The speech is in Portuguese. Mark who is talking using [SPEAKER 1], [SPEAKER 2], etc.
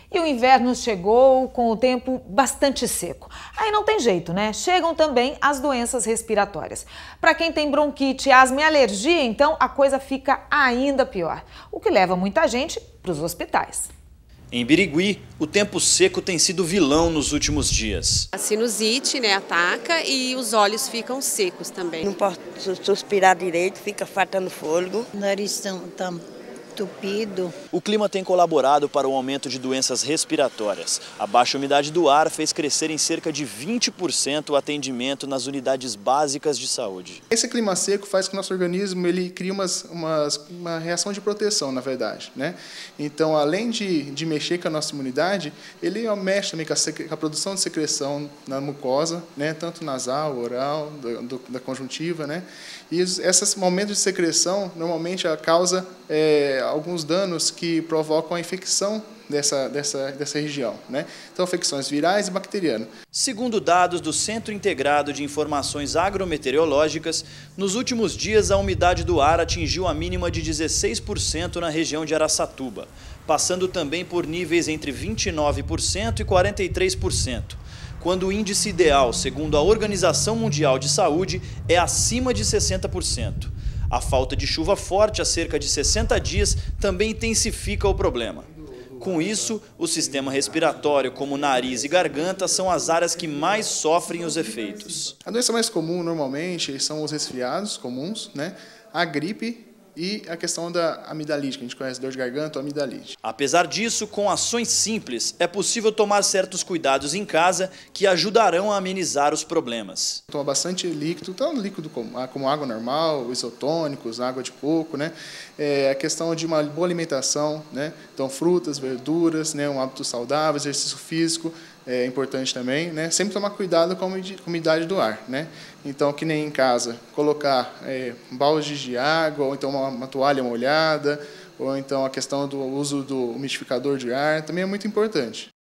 [SPEAKER 1] E o inverno chegou com o tempo bastante seco. Aí não tem jeito, né? Chegam também as doenças respiratórias. Para quem tem bronquite, asma e alergia, então a coisa fica ainda pior, o que leva muita gente para os hospitais.
[SPEAKER 2] Em Birigui, o tempo seco tem sido vilão nos últimos dias.
[SPEAKER 3] A sinusite, ataca e os olhos ficam secos também.
[SPEAKER 4] Não posso suspirar direito, fica faltando fôlego.
[SPEAKER 5] O nariz tá entupido.
[SPEAKER 2] O clima tem colaborado para o aumento de doenças respiratórias. A baixa umidade do ar fez crescer em cerca de 20% o atendimento nas unidades básicas de saúde.
[SPEAKER 6] Esse clima seco faz com que o nosso organismo ele crie uma reação de proteção, na verdade, né? Então, além de mexer com a nossa imunidade, ele mexe também com a produção de secreção na mucosa, né? Tanto nasal, oral, da conjuntiva, né? E esses momentos de secreção normalmente causa alguns danos que provocam a infecção dessa região, né? Então, infecções virais e bacterianas.
[SPEAKER 2] Segundo dados do Centro Integrado de Informações Agrometeorológicas, nos últimos dias a umidade do ar atingiu a mínima de 16% na região de Araçatuba, passando também por níveis entre 29% e 43%. Quando o índice ideal, segundo a Organização Mundial de Saúde, é acima de 60%. A falta de chuva forte há cerca de 60 dias também intensifica o problema. Com isso, o sistema respiratório, como nariz e garganta, são as áreas que mais sofrem os efeitos.
[SPEAKER 6] A doença mais comum, normalmente, são os resfriados comuns, né? A gripe e a questão da amidalite, que a gente conhece, dor de garganta ou amidalite.
[SPEAKER 2] Apesar disso, com ações simples, é possível tomar certos cuidados em casa que ajudarão a amenizar os problemas.
[SPEAKER 6] Toma bastante líquido, tanto líquido como água normal, isotônicos, água de coco, né? A questão de uma boa alimentação, né? Então, frutas, verduras, né? Um hábito saudável, exercício físico, é importante também, né? Sempre tomar cuidado com a umidade do ar, né? Então, que nem em casa, colocar baldes de água, ou então uma toalha molhada, ou então a questão do uso do umidificador de ar, também é muito importante.